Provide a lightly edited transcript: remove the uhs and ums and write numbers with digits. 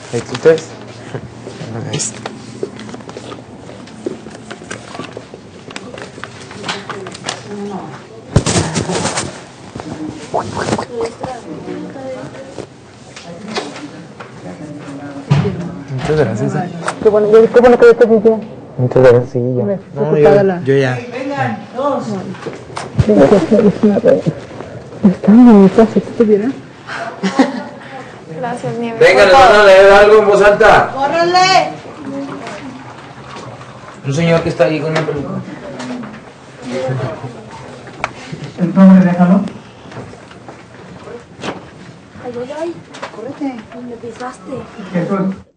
¿Ustedes? Muchas gracias. Qué bueno que estés bien. Muchas gracias, sí, yo. No, yo ya. Vengan, dos. Está en mi casa, ¿tú bien? Gracias, Nieves. Venga, les van a leer algo en voz alta. ¡Córrele! Un señor que está ahí con una peluca. Entonces, déjalo. Ay, ay, ay. Córrete. Me pisaste. Que tú-